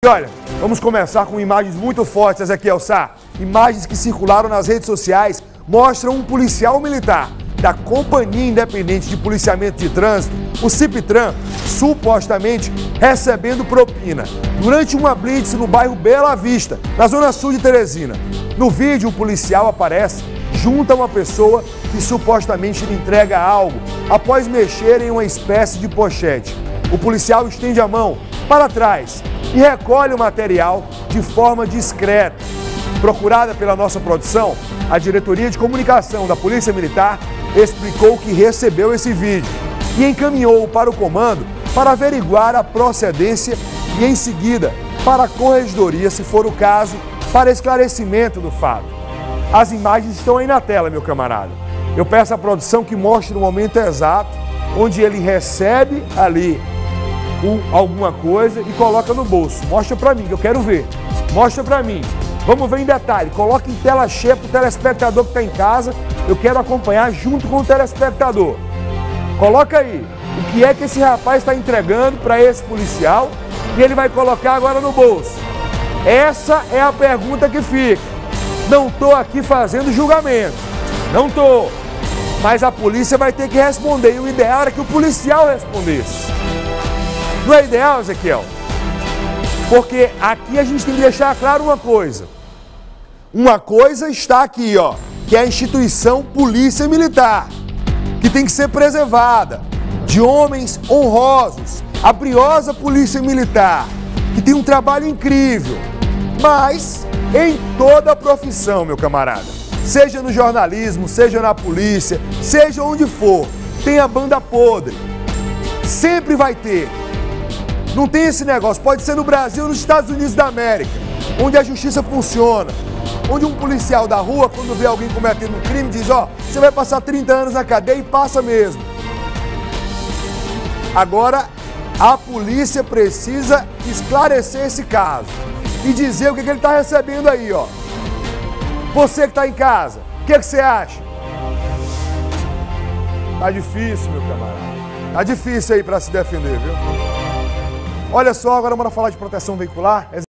E olha, vamos começar com imagens muito fortes, Ezequiel Sá. Imagens que circularam nas redes sociais mostram um policial militar da Companhia Independente de Policiamento de Trânsito, o CIPTRAN, supostamente recebendo propina durante uma blitz no bairro Bela Vista, na zona sul de Teresina. No vídeo, o policial aparece junto a uma pessoa que supostamente lhe entrega algo após mexer em uma espécie de pochete. O policial estende a mão para trás e recolhe o material de forma discreta. Procurada pela nossa produção, a Diretoria de Comunicação da Polícia Militar explicou que recebeu esse vídeo e encaminhou para o comando para averiguar a procedência e, em seguida, para a corregedoria, se for o caso, para esclarecimento do fato. As imagens estão aí na tela, meu camarada. Eu peço à produção que mostre o momento exato onde ele recebe ali alguma coisa e coloca no bolso. Mostra pra mim, que eu quero ver. Mostra pra mim. Vamos ver em detalhe. Coloca em tela cheia pro telespectador que está em casa. Eu quero acompanhar junto com o telespectador. Coloca aí. O que é que esse rapaz está entregando para esse policial e ele vai colocar agora no bolso? Essa é a pergunta que fica. Não estou aqui fazendo julgamento. Não estou. Mas a polícia vai ter que responder. E o ideal era que o policial respondesse. Não é ideal, Ezequiel? Porque aqui a gente tem que deixar claro uma coisa. Uma coisa está aqui, ó, que é a instituição Polícia Militar, que tem que ser preservada, de homens honrosos, a briosa Polícia Militar, que tem um trabalho incrível. Mas em toda a profissão, meu camarada, seja no jornalismo, seja na polícia, seja onde for, tem a banda podre. Sempre vai ter. Não tem esse negócio, pode ser no Brasil ou nos Estados Unidos da América, onde a justiça funciona, onde um policial da rua, quando vê alguém cometendo um crime, diz, ó, você vai passar 30 anos na cadeia e passa mesmo. Agora, a polícia precisa esclarecer esse caso e dizer o que ele está recebendo aí, ó. Você que está em casa, o que você acha? Tá difícil, meu camarada. Tá difícil aí para se defender, viu? Olha só, agora vamos falar de proteção veicular.